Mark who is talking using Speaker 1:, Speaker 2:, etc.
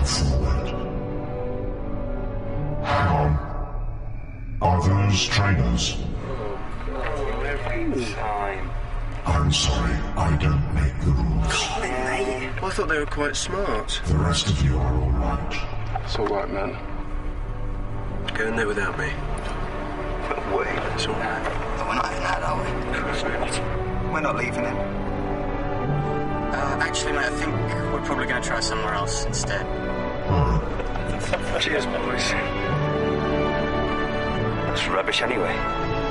Speaker 1: Move forward. Hang on. Are those trainers?
Speaker 2: Every time.
Speaker 1: I'm sorry, I don't make the rules.
Speaker 2: Come in, mate.
Speaker 3: Well, I thought they were quite smart.
Speaker 1: The rest of you are all right.
Speaker 3: It's all right, man. Go in there without me.
Speaker 2: But wait.
Speaker 3: It's all right.
Speaker 4: But we're not having that, are we? We're not leaving him.
Speaker 5: Actually, mate, I think we're probably going to try somewhere else instead.
Speaker 2: Cheers, boys. That's rubbish anyway.